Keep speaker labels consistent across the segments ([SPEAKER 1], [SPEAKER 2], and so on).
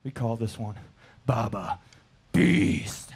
[SPEAKER 1] We call this one Baba Beast.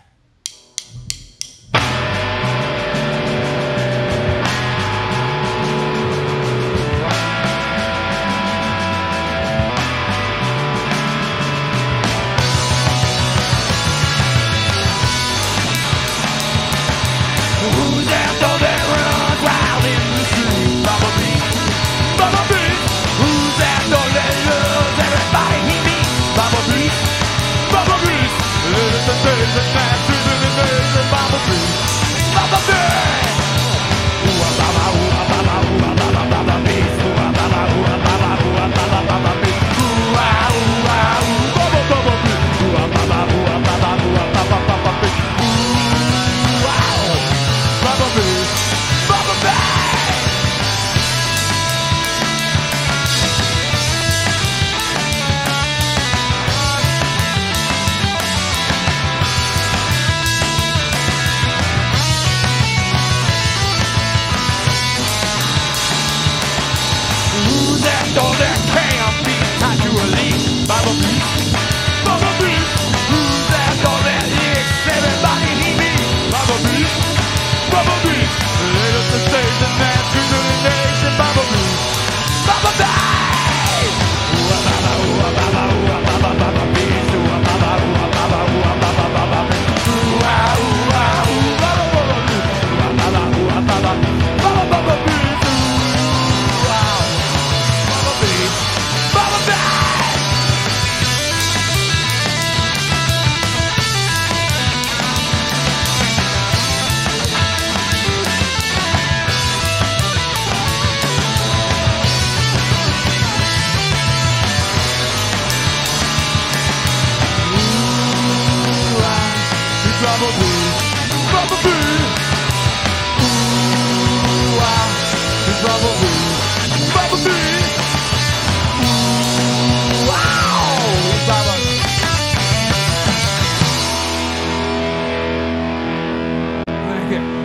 [SPEAKER 1] Who's that dog that runs wild in the street? Baba Beast, Baba Beast. Who's that dog that loves everybody he meets? Baba Beast, Baba Beast. Living the days and nights, living the days of Baba Beast, Baba Beast. Ooh ah Baba, ooh ah Baba, ooh ah Baba, Baba Beast. Ooh ah Baba, ooh ah Baba, ooh ah Baba, Baba Beast. Ooh ah, ooh ah, ooh Baba, Baba Beast. Ooh ah Baba, ooh ah Baba, ooh ah Baba, Baba Beast. Baba Beast, Baba Beast. Who's that dog that can't be tied to a leash? Baba Beast, Baba Beast. Who's that dog that licks everybody he meets? Baba Beast, Baba Beast. Lit up the stage and dance to the nation. Baba Beast, Baba Beast. Ooh ah Baba, ooh ah Baba, ooh ah Baba, Baba Beast. Ooh ah Baba, ooh ah Baba, ooh ah Baba, Baba Beast. Ooh ah, ooh ah, ooh Baba, Baba Beast. Ooh ah Baba, ooh ah Baba, Baba, Baba Beast. Ooh ah, Baba Beast, Baba Beast. Baba Beast, Baba Beast. Ooh ah, it's Baba Beast, Baba Beast. Ooh wow, it's Baba. Thank you.